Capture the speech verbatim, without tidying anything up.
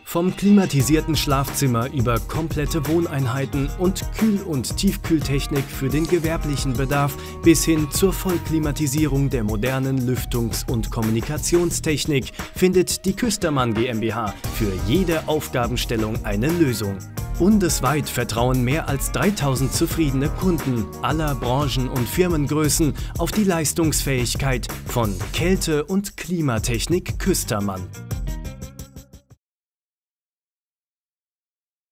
Vom klimatisierten Schlafzimmer über komplette Wohneinheiten und Kühl- und Tiefkühltechnik für den gewerblichen Bedarf bis hin zur Vollklimatisierung der modernen Lüftungs- und Kommunikationstechnik findet die Küstermann GmbH für jede Aufgabenstellung eine Lösung. Bundesweit vertrauen mehr als dreitausend zufriedene Kunden aller Branchen und Firmengrößen auf die Leistungsfähigkeit von Kälte- und Klimatechnik Küstermann.